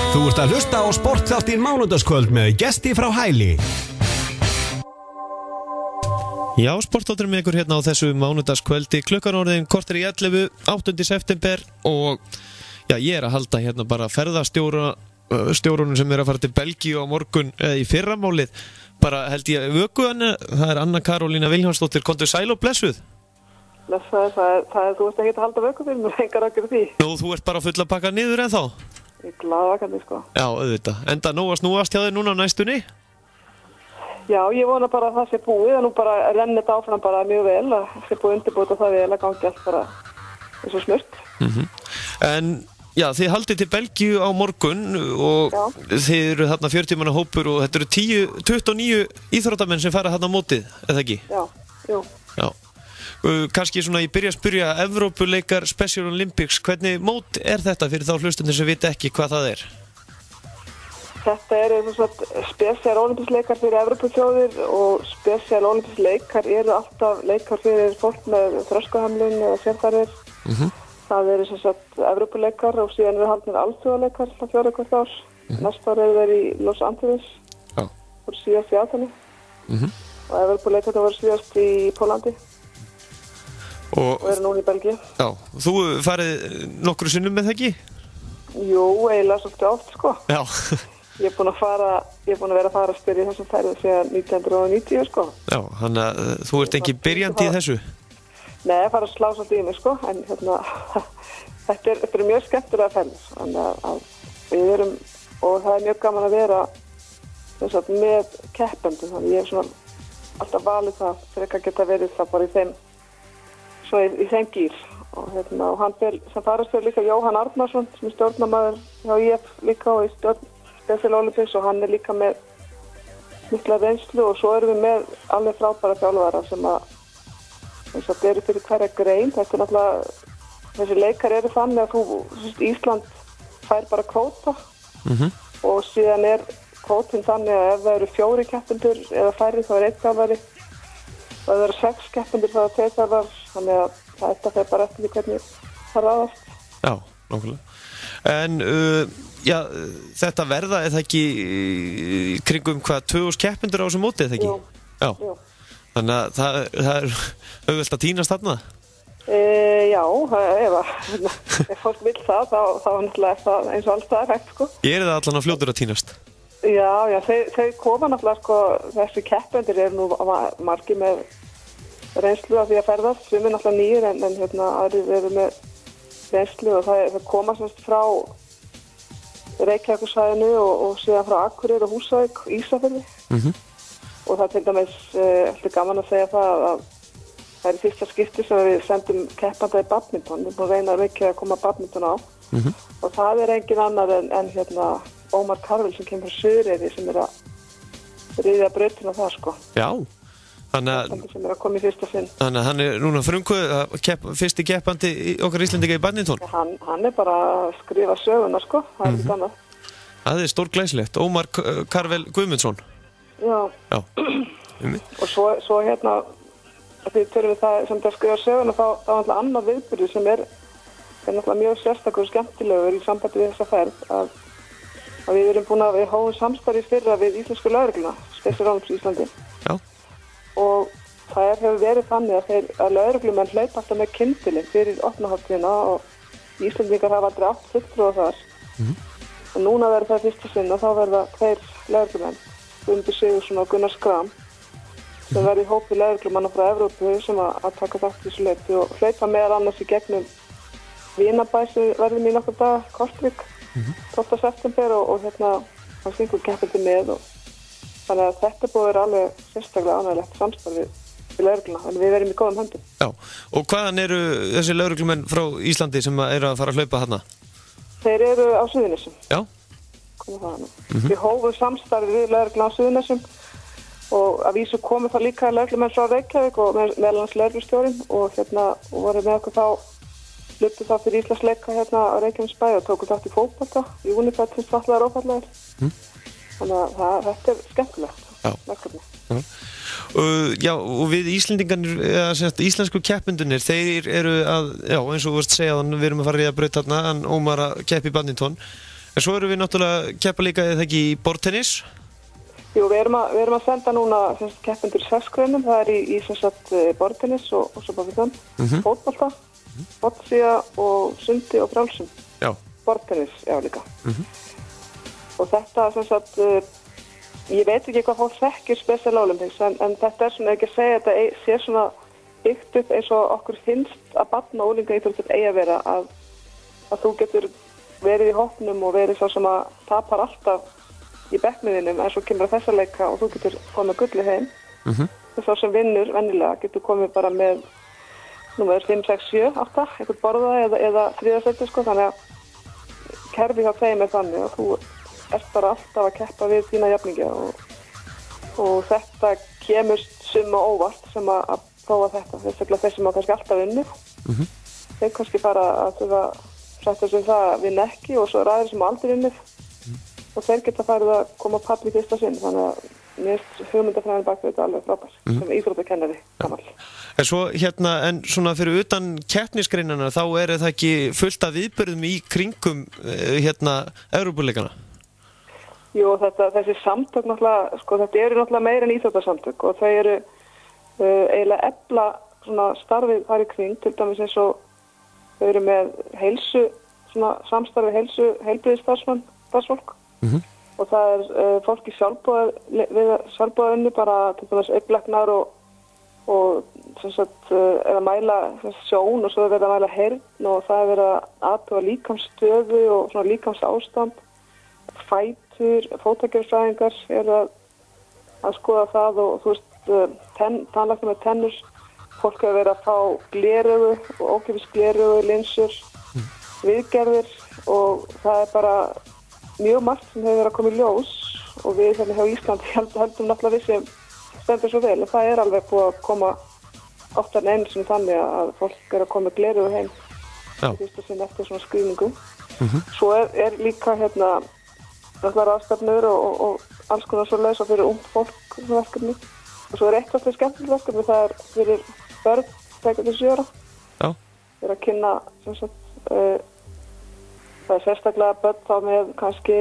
Þú ert að hlusta á sportþáttinn mánudagskvöld með gesti frá Hæli. Já, sportþátturinn með ykkur hérna á þessu mánudagskvöldi. Klukkan orðin korter í 11, 8. september og já, ég að halda hérna bara ferðastjórunum sem að fara til Belgíu á morgun í fyrramálið. Bara held ég vöku hann, það Anna Karolína Vilhjálmsdóttir, komdu sæl og blessuð. Blessaði, þú ert ekki að halda vöku fyrir mér, engar að gera því. Nú, þú ert bara full að pakka niður en þá? Ég glaða kanni, sko. Já, auðvitað. Enda nóg að snúast hjá þér núna á næstunni? Já, ég vona bara að það sé búið, að nú bara renni þetta áfram bara mjög vel, að það sé búið undirbúið það vel að gangi allt bara eins og smurt. En já, þið haldið til Belgíu á morgun og þið eru þarna 40 manna hópur og þetta eru 29 íþróttamenn sem fara þarna á mótið, eða ekki? Já, jú. Já. Kannski svona ég byrja að spyrja Evrópuleikar Special Olympics, hvernig mót er þetta fyrir þá hlustundir sem vita ekki hvað það er? Þetta eru spesial olympicsleikar fyrir Evrópuþjóðir og spesial olympicsleikar eru alltaf leikar fyrir fólk með þroskahömlun eða sérþarfir. Það eru Evrópuleikar og síðan eru haldnir alþjóðaleikar það 4 hvert ár. Næsta ár eru þeir í Los Angeles og síðast í Aþenu og Evrópuleikar það voru síðast í Pólandi. Og eru núna í Belgíu. Já, þú farið nokkru sinnum með það ekki? Jú, eiginlega svolítið oft, sko. Já. Ég er búin að vera að fara að spyrja þessum ferðum síðan 1990, sko. Já, þannig að þú ert ekki byrjandi í þessu? Nei, ég fara að slá svolítið í mig, sko, en þetta er mjög skemmtilega ferðir, þannig að við erum, og það er mjög gaman að vera með keppendum, þannig ég hef alltaf valið það, frekar geta verið það bara í þeim gýr og hann sem farastjóri líka Jóhann Arnarsson sem er stjórnarmaður hjá IF líka og í stjórn Special Olympics og hann er líka með mikla reynslu og svo erum við með alveg frábæra þjálfara sem að eru fyrir hverja grein. Þetta er náttúrulega, þessi leikar eru þannig að Ísland fær bara kvóta og síðan er kvótin þannig að ef það eru 4 keppendur eða færri þá er 1 þjálfari. Það eru 6 keppendur það 2 þjálfar, þannig að þetta fer bara eftir því hvernig það ráðast. Já, nákvæmlega. En já, þetta verða eða ekki kringum hvað 2000 keppendur á þessu móti eða ekki? Jú. Þannig að það er auðvelt að tínast þarna? Já, ef fólk vil það, þá náttúrulega er það eins og alls það er hægt, sko. Ég það allan á fljótur að tínast? Já, þau koma náttúrulega, sko, þessi keppendur eru nú margir með reynslu af því að ferðast, sem er náttúrulega nýjir en aðrir eru með reynslu og það koma semst frá Reykjavíkursvæðinu og síðan frá Akureyri og Húsavík, Ísafirði og það til dæmis alltaf gaman að segja það að það er fyrsta skipti sem við sendum keppanda í badminton, við erum búin að reyna mikið að koma badminton á og það er engin annar en Ómar Karvel sem kemur frá Suðureyri sem er að ríða brautina það, sko. Já. Þannig sem er að koma í fyrsta sinn. Þannig að hann er núna fyrsti keppandi okkar Íslendinga í badminton? Hann er bara að skrifa söguna, sko. Það er ekki annað. Það er stórglæsilegt. Ómar Karvel Guðmundsson. Já. Og svo því törum við það sem það skrifa söguna þá er alltaf annar viðburður sem er náttúrulega mjög sérstakur og skemmtilegur í sambandi við þessa ferð að við erum búin að við hófum samstarf í fyrra við íslensku lögregluna, Special Olympics Íslandi. Já. Og það hefur verið þannig að lögreglumenn hlaupa alltaf með kyndili fyrir opnaháttíðina og Íslendingar hafa aldrei átt fulltrúa þar. Og núna verður það fyrsta sinn og þá verða 2 lögreglumenn, Guðmundur Sigurðsson og Gunnar Skram, sem verður í hópi lögreglumanna frá Evrópu sem að taka þátt í þessu hlaupi og hlaupa meðal annars í gegnum Vínabæ sem verðum í nokkur dag, Kortvík, 12. september og hann syngur keppandi með og þannig að þetta búið að vera alveg sérstaklega ánægilegt samstarfi við lögregluna, þannig við verum í góðum höndum. Já, og hvaðan eru þessi lögreglumenn frá Íslandi sem eru að fara að hlaupa þarna? Þeir eru á Suðurnesjum. Já. Við hófum samstarfi við lögregluna á Suðurnesjum og að vísu komið það líka lögreglumenn frá Reykjavík og meðal annars lögreglustjórinn og voru með okkur hlutu það fyrir Íslandsleika á Reykjavíksbæ og tóku þátt í fótbolta í Unifed sem fatlaðar og ófallaðir. Þannig að þetta er skemmtilegt verkefni. Já, og við Íslendingarnir, íslensku keppendunir, þeir eru að, já, eins og þú varst að segja, við erum að fara í að brauta þarna, Ómar að keppa í badminton. En svo erum við náttúrulega keppa líka eða ekki í borðtennis? Jú, við erum að senda núna keppendur 6 greinum, það í borðtennis og svo bara fótbolta, boccia og sundi og frjálsum. Já. Borðtennis, já líka. Og þetta ég veit ekki hvað fólk þekkir Special Olympics, en þetta svona ekki að segja að þetta sé svona byggt upp eins og okkur finnst að barna og unglingaíþróttir eigi að vera að þú getur verið í hópnum og verið svo sem að tapar alltaf í bekkniðinum en svo kemur þessa leika og þú getur komið gulli heim. Svo sem vinnur venjulega getur komið bara með númer 5, 6, 7, 8, einhvern borða eða þriðasæti sko, þannig að kerfi hjá þeim þannig að þú ert bara alltaf að keppa við þína jafningja og þetta kemur summa óvart sem að prófa þetta, þess sem að kannski alltaf vinnur. Þeir kannski bara að þurfa sætta sig það að vinna ekki og svo aðrir sem aldrei vinnur og þeir geta farið að koma pall í fyrsta sinn, þannig að mér hugmyndafræðin bak við þetta alveg frábær sem íþróttakennari gamall. En svo en svona fyrir utan keppnisgreinana þá það ekki fullt af viðburðum í kringum Evrópuleikana? Jú, þessi samtök náttúrulega, sko þetta eru náttúrulega meira en íþróttasamtök og þau eru eiginlega efla svona starfið þar í kring, til dæmis eins og þau eru með heilsu, svona samstarfið heilbrigðisstarfsfólk og það fólk í sjálfboðavinnu bara til dæmis upplæknar og að mæla sjón og svo verið að mæla heyrn og það verið að athuga líkamsstöðu og svona líkamsástand, fótagjörfræðingar að skoða það og þú veist, tannlæknar með tennur, fólk hefur verið að fá gleraugu og ókeypis gleraugu, linsur, viðgerðir og það bara mjög margt sem hefur verið að koma í ljós og við hérna hjá Íslandi höldum náttúrulega við sem stendur svo vel og það alveg búið að koma oftar en einu sinni þannig að fólk að koma með gleraugu heim í fyrsta sinn eftir svona skrýningu. Svo líka náttúrulega ráðstefnur og alls konar svo lausa fyrir ungt fólk verkefni og svo eitt af því skemmtilegt verkefni, það fyrir börn 3-7 ára. Já. Að kynna það sérstaklega börn þá með kannski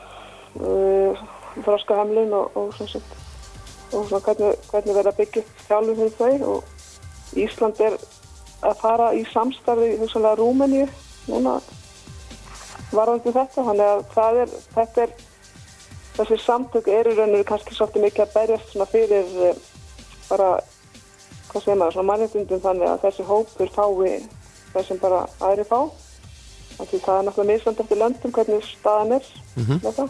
þroskahömlun og svona hvernig verða að byggja upp þjálfun fyrir þau og Ísland að fara í samstarfi hugsanlega Rúmeníu núna varðandi þetta, þannig að þessi samtök eru raunir kannski svolítið mikið að berjast svona fyrir bara, hvað segir maður, svona mannréttindum þannig að þessi hópur fái það sem bara aðrir fá. Því það náttúrulega misjafnt eftir löndum hvernig staðan með það.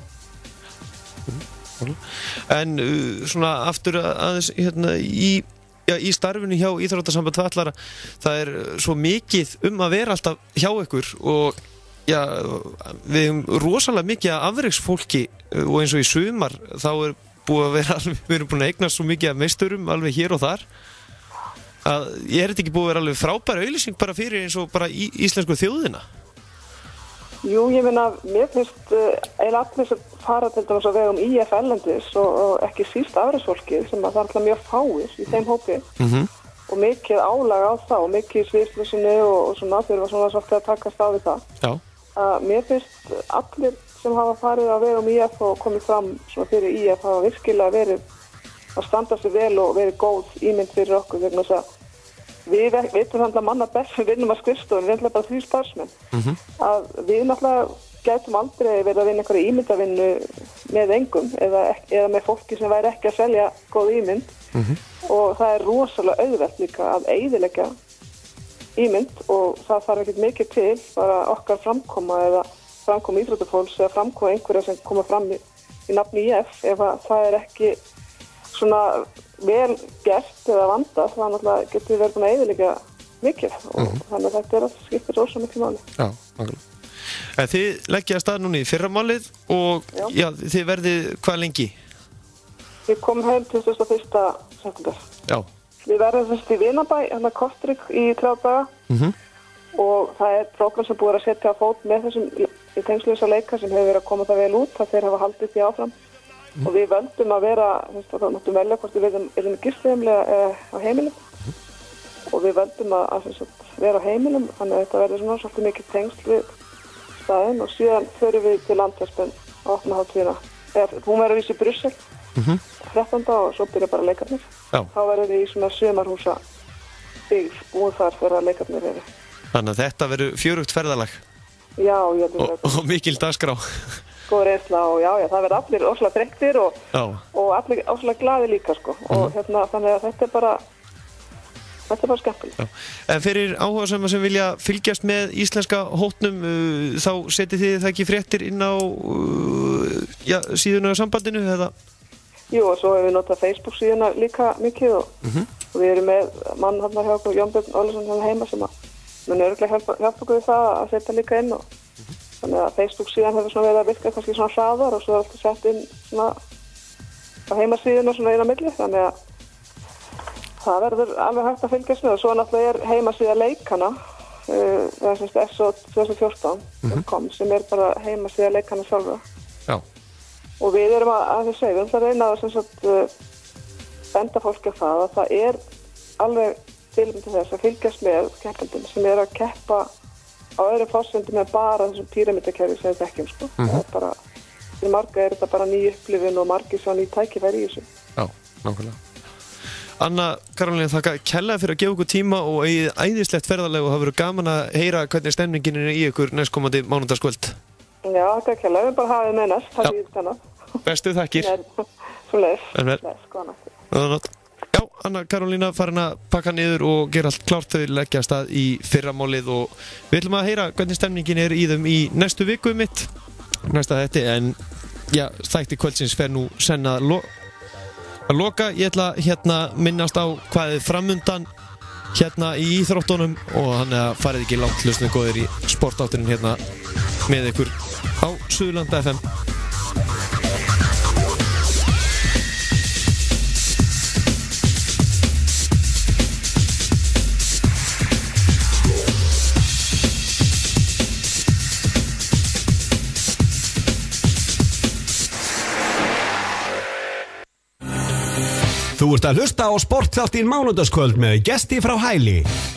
En svona aftur aðeins í starfinu hjá Íþróttasamband fatlaðra, það svo mikið að vera alltaf hjá ykkur og við hefum rosalega mikið af afreksfólki og eins og í sumar þá búið að vera við erum búin að eignast svo mikið af meisturum alveg hér og þar að þetta ekki búið að vera alveg frábæra auglýsing bara fyrir eins og bara íslensku þjóðina? Jú, ég meina, mér finnst eiginlega allir sem fara til dæmis á vegum IF erlendis og ekki síst afreksfólki sem það alltaf mjög fáir í þeim hópi og mikið álag á það og mikið sviðslösinu og svona þurfa svona svolítið að takast á við það. Já. Mér finnst allir sem hafa farið á vegum IF og komið fram svona fyrir IF hafa virkilega verið að standa sig vel og verið góð ímynd fyrir okkur vegna þess að við veitum þannig að manna best við vinnum að skrifstofun, við erum bara 3 starfsmenn að við náttúrulega gætum aldrei verið að vinna einhverja ímyndavinnu með engum eða með fólki sem væri ekki að selja góð ímynd og það rosalega auðvelt líka að eyðileggja ímynd og það þarf ekkert mikið til bara okkar framkoma eða framkoma íþróttafólks eða framkoma einhverja sem koma fram í nafni IF ef það ekki svona vel gert eða vandað, það náttúrulega getur verið búin að eyðileggja mikið og þannig að þetta skiptir rosa mikið máli. Já, nákvæmlega. En þið leggja að stað núna í fyrramálið og þið verðið hvað lengi? Við komum heim 21. september. Já. Við verðum í Vinabæ, Kortrygg í 3 daga og það prógram sem búið að setja á fót með þessum tengslausa leika sem hefur verið að koma það vel út, það þeir hafa haldið því áfram og við völdum að vera, þá máttum velja hvort við erum gistiheimlega á heimilum og við völdum að vera á heimilum, þannig að þetta verður svona svolítið mikið tengsl við staðinn og síðan förum við til Antwerpen á opnunarhátíðina. Hún verður víst í Brussel 13. og svo byrja bara leikarnir. Þá verður við í svona sumarhúsa byggð búin þar fyrir að leikarnir eru. Þannig að þetta verður fjörugt ferðalag. Já, ég held að og mikil dagskrá. Góð reynsla og já, það verður allir óslega þreyttir og allir óslega glaðir líka sko. Og þannig að þetta er bara skemmtilegt. En fyrir áhugasama sem vilja fylgjast með íslenska hópnum, þá setið þið það ekki fréttir inn á síðuna á sambandinu eða? Jú, og svo hefur við notað Facebook síðuna líka mikið og við erum með mann hjá okkur, Jón Björn Ólafsson heima sem mun örugglega hjálpa okkur við það að setja líka inn og þannig að Facebook síðan hefur svona verið að virka kannski svona hraðar og svo er alltaf sett inn svona á heimasíðuna svona inn á milli, þannig að það verður alveg hægt að fylgjast með og svo náttúrulega er heimasíða leikana SO2014.com sem er bara heimasíða leikana sjálfa. Já. Og við erum að þess að reyna að benda fólki á það að það er alveg tilefni til þess að fylgjast með keppendum sem er að keppa á öðrum forsendum en bara þessum píramídakerfi sem við þekkjum sko. Það er bara, fyrir marga er þetta bara ný upplifun og margir svo ný tækifæri í þessu. Já, nákvæmlega. Anna Karolína, þakka kærlega fyrir að gefa okkur tíma og eigið æðislegt ferðalag og það verður gaman að heyra hvernig stemningin er í ykkur næstkomandi mánudagskvöld. Já, þakka kærlega, við bara hafið með næst, það er þennan. Bestu þakkir. Svo leiðis. Góða nótt. Já, Anna Karolína farin að pakka niður og gera allt klárt, þau leggja af stað í fyrramálið og við ætlum að heyra hvernig stemningin er í þeim í næstu viku mitt, næsta þetta, en já, þætti kvöldsins fer nú senn að loka. Ég ætla minnast á hvað er framundan í íþróttunum og hann farið ekki langt hlustnið góðir í sportátturinn með ykkur á Suðurlanda FM. Þú ert að hlusta á sportþáttinn Mánudagskvöld með Gesti frá Hæli.